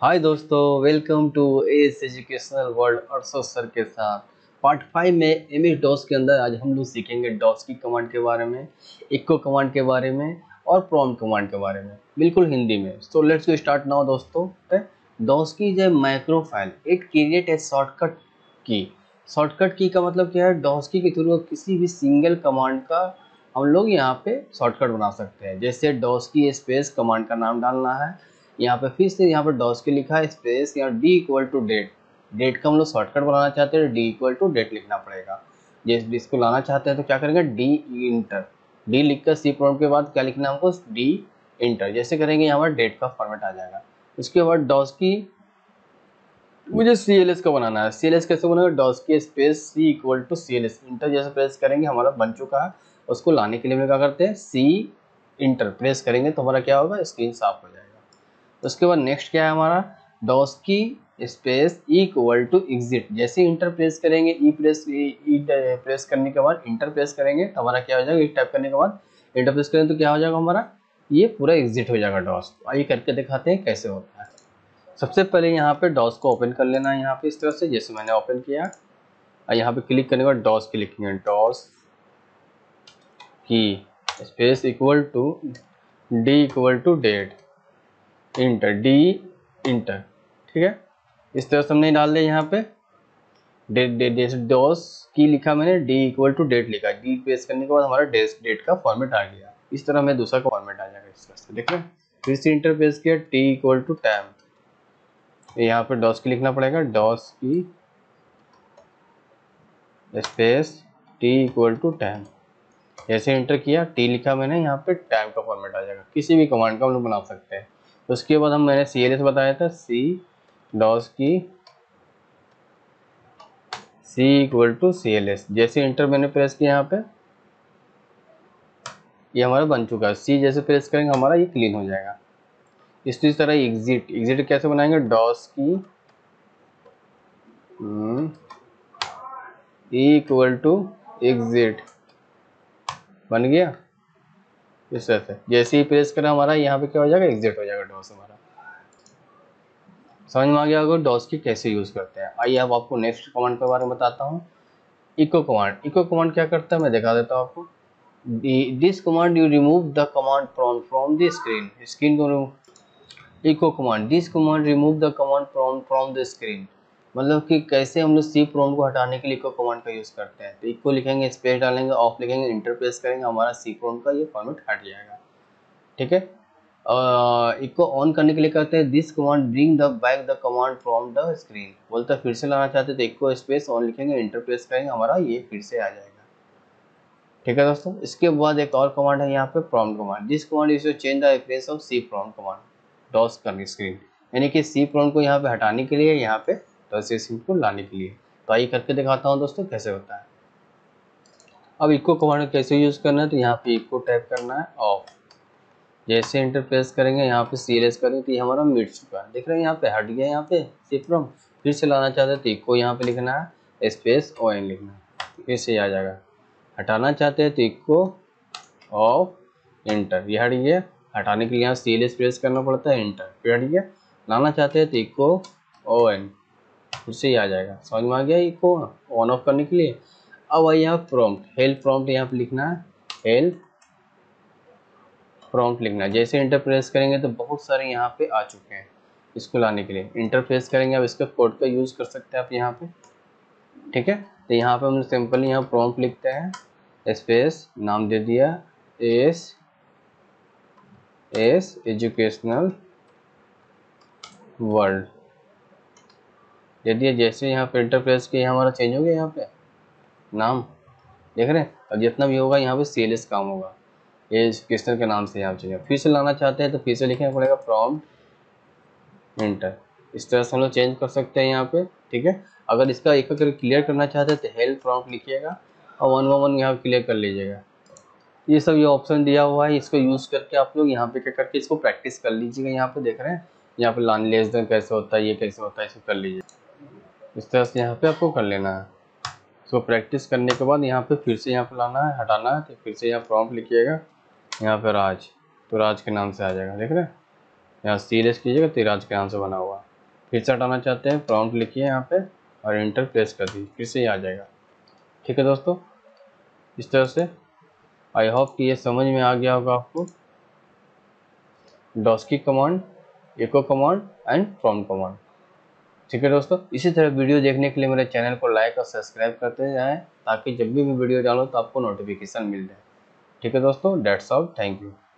हाय दोस्तों, welcome to S educational world Arshad sir के साथ। पार्ट 5 में एमएस डॉस के अंदर आज हम लोग सीखेंगे डॉस की कमांड के बारे में, इको कमांड के बारे में और प्रॉम्प्ट कमांड के बारे में, बिल्कुल हिंदी में। So let's go start now दोस्तों। डॉस की जो micro file it create a shortcut key. Shortcut key का मतलब क्या है? डॉस की के थ्रू किसी भी सिंगल कमांड का हम लोग यहाँ पे शॉर्टकट बना सकते हैं। जैसे डॉस की स्पेस कमांड का नाम डालना है, यहाँ पे फिर से यहाँ पे डॉस के लिखा है स्पेस, यहाँ D equal to date. Date का हम लोग शॉर्टकट बनाना चाहते हैं, डी इक्वल टू डेट लिखना पड़ेगा। जैसे इसको लाना चाहते हैं तो क्या करेंगे, डी इंटर। डी लिखकर सी प्रॉम्प्ट के बाद क्या लिखना है हमको, डी इंटर। जैसे करेंगे यहाँ पर डेट का फॉर्मेट आ जाएगा। उसके बाद डॉस की मुझे सी एल एस का बनाना है। सी एल एस कैसे बनेगा, DOS key space C equal to C L S enter. जैसे प्रेस करेंगे हमारा बन चुका है। उसको लाने के लिए हम क्या करते हैं, सी इंटर प्रेस करेंगे तो हमारा क्या होगा, स्क्रीन साफ हो जाएगा। उसके बाद नेक्स्ट क्या है हमारा, DOS key space equal to exit. जैसे इंटर प्रेस करेंगे, ई प्रेस करने के बाद इंटर प्रेस करेंगे तो हमारा क्या हो जाएगा, टाइप करने के बाद इंटर प्रेस करेंगे तो क्या हो जाएगा हमारा, ये पूरा एग्जिट हो जाएगा डॉस। आइए करके दिखाते हैं कैसे होता है। सबसे पहले यहाँ पे डॉस को ओपन कर लेना है, यहाँ पे इस तरह से जैसे मैंने ओपन किया। और यहाँ पे क्लिक करने के बाद डॉस की लिखेंगे, DOS key space equal to D equal to date enter, D enter. ठीक है, इस तरह से हमने डाल दिया यहाँ पे डेट डॉस की लिखा मैंने, डी इक्वल टू डेट लिखा। डी प्रेस करने के बाद हमारा डेट का फॉर्मेट आ गया। इस तरह में दूसरा का फॉर्मेट आ जाएगा इस तरह से, देख रहे हैं। फिर से इंटर प्रेस किया, टी इक्वल टू टाइम, यहाँ पे डॉस की लिखना पड़ेगा, DOS key space T equal to time. जैसे इंटर किया, टी लिखा मैंने, यहाँ पे टाइम का फॉर्मेट आ जाएगा। किसी भी कमांड का हम लोग बना सकते हैं। उसके बाद हम मैंने सी एल एस बताया था, C DOS key C equal to C L S. जैसे इंटर मैंने प्रेस किया, यहाँ पे ये हमारा बन चुका है। सी जैसे प्रेस करेंगे हमारा ये क्लीन हो जाएगा। इसी तरह एग्जिट, एग्जिट कैसे बनाएंगे, डॉस की इक्वल टू एग्जिट, बन गया इस तरह से। जैसे ही प्रेस करें हमारा यहाँ पे क्या हो जाएगा, एग्जिट हो जाएगा डॉस हमारा। समझ में आ गया होगा डॉस की कैसे यूज़ करते हैं। आइए अब आपको नेक्स्ट कमांड के बारे में बताता हूँ, इको कमांड। इको कमांड क्या करता है मैं दिखा देता हूँ आपको। This command you remove the command from the screen को echo command, this command remove the command from the screen. मतलब कि कैसे हम लोग सी प्रॉम्प्ट को हटाने के लिए इको कमांड का यूज़ करते हैं। तो इको लिखेंगे, स्पेस डालेंगे, ऑफ लिखेंगे, इंटर प्रेस करेंगे, हमारा सी प्रॉम्प्ट का ये फॉर्मेट हट जाएगा। ठीक है, इको ऑन करने के लिए कहते हैं, this command bring the back the command from the screen. बोलता है फिर से लाना चाहते हैं तो इको स्पेस ऑन लिखेंगे, इंटर प्रेस करेंगे, हमारा ये फिर से आ जाएगा। ठीक है दोस्तों, इसके बाद एक और कमांड है यहाँ पे, prompt command. This command is to change the reference of C prompt command DOS करनी स्क्रीन। यानी कि सी प्रॉम्प्ट को यहाँ पे हटाने के लिए, यहाँ पे डॉस को लाने के लिए। तो आइए करके दिखाता हूँ दोस्तों कैसे होता है। अब इको कमांड कैसे यूज करना है, तो यहाँ पे इको टाइप करना है, ऑफ। जैसे इंटर प्रेस करेंगे, यहाँ पे सी एल एस करेंगे तो ये हमारा मिट चुका है, देख रहे हैं यहाँ पे हट गया। यहाँ पे सी प्रॉम्प्ट फिर से लाना चाहते हैं तो इको यहाँ पे लिखना है, स्पेस ओ एन लिखना है, फिर से आ जाएगा। हटाना चाहते हैं तो इको ऑफ इंटर, ये हट गया। हटाने के लिए यहाँ सी एल एस प्रेस करना पड़ता है, इंटर, फिर हट गया। लाना चाहते हैं तो इको ओ एन, फिर से ही आ जाएगा। समझ में आ गया इको ऑन ऑफ करने के लिए। अब आई यहाँ प्रॉम्प्ट, हेल्प प्रॉम्प्ट यहाँ पे लिखना है, हेल्प प्रॉम्प्ट लिखना है। जैसे इंटर प्रेस करेंगे तो बहुत सारे यहाँ पे आ चुके हैं। इसको लाने के लिए इंटर प्रेस करेंगे, अब इसका कोड का यूज़ कर सकते हैं आप यहाँ पे। ठीक है, तो यहाँ पे हम सिंपली यहाँ प्रॉम्प्ट लिखते हैं, स्पेस नाम दे दिया एस एजुकेशनल वर्ल्ड दे दिया। जैसे यहाँ पे इंटर प्रेस किया हमारा चेंज हो गया यहाँ पे नाम, देख रहे हैं। अब जितना भी होगा यहाँ पे सी एल एस काम होगा, एजुकेशनल के नाम से यहाँ चाहिए। फिर से लाना चाहते हैं तो फिर से लिखना पड़ेगा प्रॉम्प्ट इंटर। इस तरह से हम लोग चेंज कर सकते हैं यहाँ पे। ठीक है, अगर इसका एक एक क्लियर करना चाहते हैं तो हेल्प प्रॉम्प्ट लिखिएगा और 1 1 यहाँ क्लियर कर लीजिएगा। ये सब ये ऑप्शन दिया हुआ है, इसको यूज़ करके आप लोग यहाँ पे क्या करके इसको प्रैक्टिस कर लीजिएगा। यहाँ पे देख रहे हैं, यहाँ पे लान लेस देन कैसे होता है, ये कैसे होता है, इसको कर लीजिए। इस तरह से यहाँ पे आपको कर लेना है। इसको प्रैक्टिस करने के बाद यहाँ पे फिर से यहाँ पे लाना है, हटाना है तो फिर से यहाँ प्रॉम्प्ट लिखिएगा, यहाँ पे राज, तो राज के नाम से आ जाएगा। देख रहे हैं, यहाँ सीरियस कीजिएगा तो राज के नाम से बना हुआ। फिर से हटाना चाहते हैं, प्रॉम्प्ट लिखिए यहाँ पे और इंटर प्रेस कर दीजिए, फिर से ही आ जाएगा। ठीक है दोस्तों, इस तरह से आई होप कि ये समझ में आ गया होगा आपको। DOS key command, echo command and prompt command. ठीक है दोस्तों, इसी तरह वीडियो देखने के लिए मेरे चैनल को लाइक और सब्सक्राइब करते जाएं, ताकि जब भी मैं वीडियो डालूँ तो आपको नोटिफिकेशन मिल जाए। ठीक है दोस्तों, डेट्स ऑल, थैंक यू।